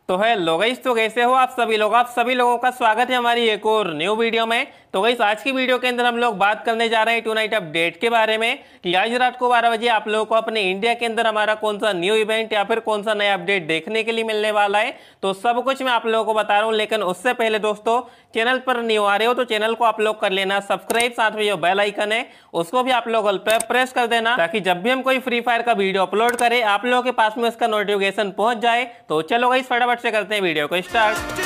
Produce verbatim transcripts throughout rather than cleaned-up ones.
तो hello guys, तो कैसे हो आप सभी लोग। आप सभी लोगों का स्वागत है हमारी एक और न्यू वीडियो में। तो गाइस आज की वीडियो के अंदर हम लोग बात करने जा रहे हैं टू नाइट अपडेट के बारे में कि आज रात को बारह बजे आप लोगों को अपने इंडिया के अंदर हमारा कौन सा न्यू इवेंट या फिर कौन सा नया अपडेट देखने के लिए मिलने वाला है। तो सब कुछ मैं आप लोगों को बता रहा हूँ, लेकिन उससे पहले दोस्तों चैनल पर न्यू आ रहे हो तो चैनल को आप लोग कर लेना सब्सक्राइब, साथ में जो बेल आइकन है उसको भी आप लोग ऑल पे प्रेस कर देना, ताकि जब भी हम कोई फ्री फायर का वीडियो अपलोड करें आप लोगों के पास में उसका नोटिफिकेशन पहुंच जाए। तो चलो गाइस फटाफट से करते हैं वीडियो को स्टार्ट।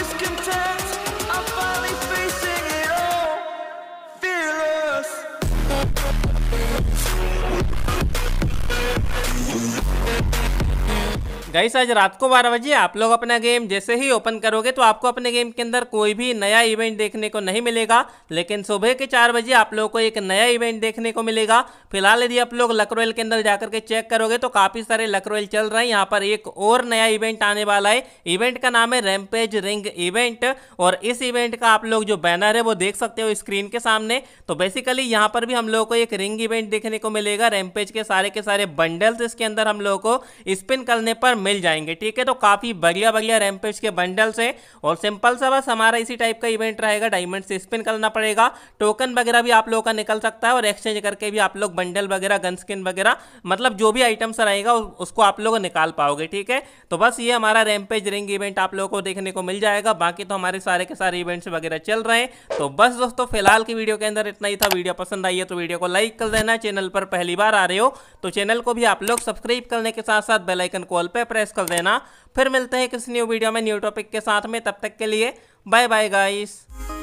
गाइस आज रात को बारह बजे आप लोग अपना गेम जैसे ही ओपन करोगे तो आपको अपने गेम के अंदर कोई भी नया इवेंट देखने को नहीं मिलेगा, लेकिन सुबह के चार बजे आप लोगों को एक नया इवेंट देखने को मिलेगा। फिलहाल यदि आप लोग लक रॉयल के अंदर जाकर के चेक करोगे तो काफी सारे लक रॉयल चल रहे हैं। यहाँ पर एक और नया इवेंट आने वाला है। इवेंट का नाम है रैम्पेज रिंग इवेंट, और इस इवेंट का आप लोग जो बैनर है वो देख सकते हो स्क्रीन के सामने। तो बेसिकली यहाँ पर भी हम लोग को एक रिंग इवेंट देखने को मिलेगा। रैम्पेज के सारे के सारे बंडल्स इसके अंदर हम लोग को स्पिन करने पर मिल जाएंगे, ठीक है। तो काफी बढ़िया बढ़िया रैम्पेज के बंडल्स हैं, और सिंपल सा बस हमारा इसी टाइप का इवेंट रहेगा। डायमंड से स्पिन करना पड़ेगा, टोकन वगैरह भी आप लोगों का निकल सकता है, और एक्सचेंज करके भी आप लोग बंडल वगैरह, गन स्किन वगैरह, मतलब जो भी आइटम्स रहेगा उसको आप लोग निकाल पाओगे, ठीक है। तो बस ये हमारा रैम्पेज रिंग इवेंट आप लोगों को देखने को मिल जाएगा। बाकी तो हमारे सारे के सारे इवेंट्स वगैरह चल रहे हैं। तो बस दोस्तों फिलहाल की वीडियो के अंदर इतना ही था। वीडियो पसंद आई है तो वीडियो को लाइक कर देना। चैनल पर पहली बार आ रहे हो तो चैनल को भी आप लोग सब्सक्राइब करने के साथ साथ बेल आइकन को ऑल पे प्रेस कर देना। फिर मिलते हैं किसी न्यू वीडियो में न्यू टॉपिक के साथ में। तब तक के लिए बाय बाय गाइस।